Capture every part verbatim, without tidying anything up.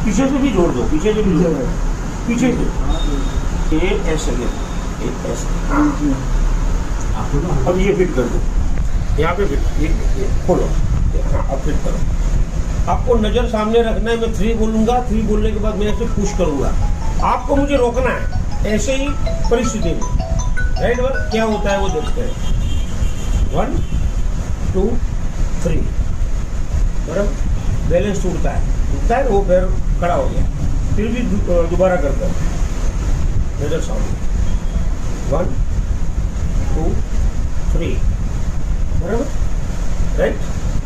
पीछे से भी जोड़ दो, पीछे से भी जोड़ दो, पीछे से ये ऐसे ये ऐसे। अब ये फिट कर दो, यहाँ पे फिट, ये, ये खोलो, हाँ अब फिट करो। आपको नजर सामने रखना है। मैं थ्री बोलूंगा, थ्री बोलने के बाद मैं ऐसे पुश करूंगा, आपको मुझे रोकना है ऐसे ही परिस्थिति में। राइट वन क्या होता है वो देखते हैं। वन टू थ्री, बराबर। बैलेंस टूटता है, टूटता है, वो पैर खड़ा हो गया, फिर भी दोबारा करता है। नजर सामने, वन टू थ्री, बराबर। राइट,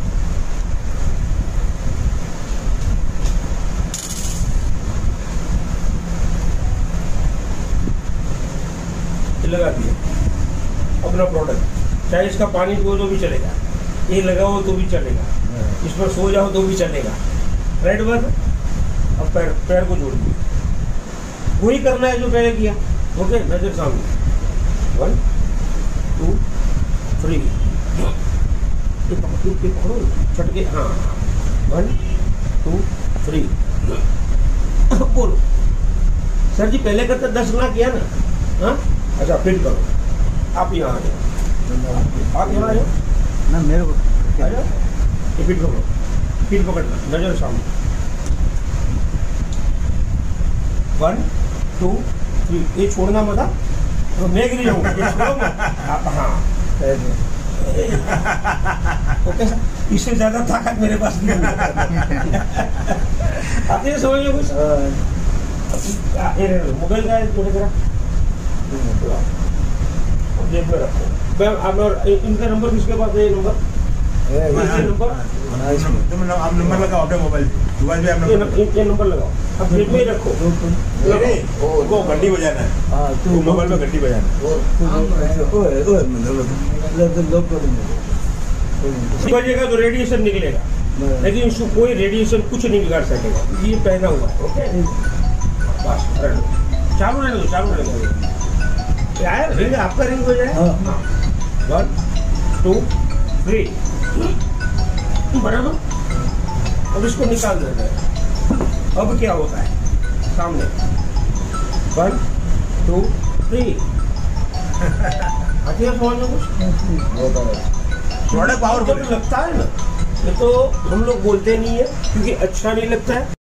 लगा दिया अपना प्रोडक्ट। चाहे इसका पानी पियो तो भी चलेगा, ये लगाओ तो भी चलेगा, इस पर सो जाओ तो भी चलेगा। राइट बात। अब पैर पैर को जोड़ दिया, वही करना है जो पहले किया। ओके, नजर सामने, वन टू थ्री, ये पकड़ो छटके, हाँ, वन टू थ्री। बोलो सर जी पहले करते दस ना किया ना। हाँ अच्छा, फिट करो। आप यहाँ आ जाओ, आप यहाँ आ जाओ ना, मेरे को आ जाओ। ये फिट पकड़ो, फिट पकड़ना, नजर सामने, वन टू थ्री। ये छोड़ना मत, तो मैं गिर जाऊंगा, ये छोड़ो मत आप। हाँ ओके सर, इससे ज्यादा ताकत मेरे पास नहीं है। आप ये समझ लो कुछ। मोबाइल का है थोड़े जरा जेब में रखो। इनका नंबर किसके पास है? ये नंबर नंबर आप नंबर लगाओ अपने मोबाइल मोबाइल पे, ये नंबर लगाओ, अब जेब में ही रखो। वो घंटी बजाना है, तू मोबाइल में घंटी बजाना बजेगा तो रेडिएशन निकलेगा, लेकिन इसको कोई रेडिएशन कुछ नहीं बिगाड़ सकेगा। ये पहना हुआ है। ओके बस, चालू रहने दो, चालू रहने दो यार, रिंग आपका रिंग हो जाए। वन टू थ्री, बराबर। अब इसको निकाल देते हैं। अब क्या होता है सामने, वन टू थ्री। अच्छा समझ लो कुछ, थोड़ा पावरफुल लगता है ना। ये तो हम लोग बोलते नहीं है क्योंकि अच्छा नहीं लगता है।